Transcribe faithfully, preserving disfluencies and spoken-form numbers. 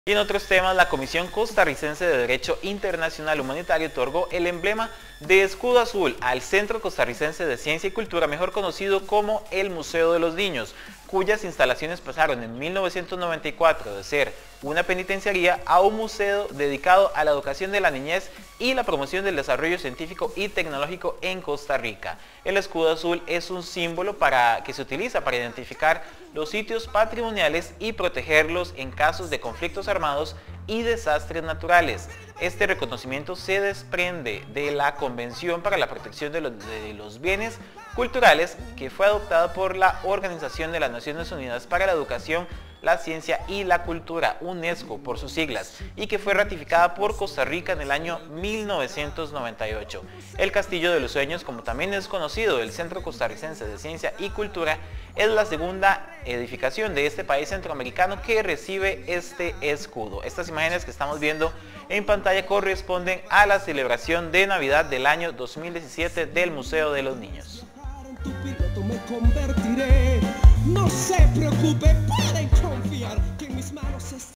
Y en otros temas, la Comisión Costarricense de Derecho Internacional Humanitario otorgó el emblema de escudo azul al Centro Costarricense de Ciencia y Cultura, mejor conocido como el Museo de los Niños, cuyas instalaciones pasaron en mil novecientos noventa y cuatro de ser una penitenciaría a un museo dedicado a la educación de la niñez y la promoción del desarrollo científico y tecnológico en Costa Rica. El escudo azul es un símbolo para, que se utiliza para identificar los sitios patrimoniales y protegerlos en casos de conflictos armados y desastres naturales. Este reconocimiento se desprende de la Convención para la Protección de los, de los Bienes Culturales, que fue adoptada por la Organización de las Naciones Unidas para la Educación, la Ciencia y la Cultura, UNESCO por sus siglas, y que fue ratificada por Costa Rica en el año mil novecientos noventa y ocho. El Castillo de los Sueños, como también es conocido, el Centro Costarricense de Ciencia y Cultura, es la segunda edificación de este país centroamericano que recibe este escudo. Estas imágenes que estamos viendo en pantalla corresponden a la celebración de Navidad del año dos mil diecisiete del Museo de los Niños. No se preocupe, pueden confiar que en mis manos está.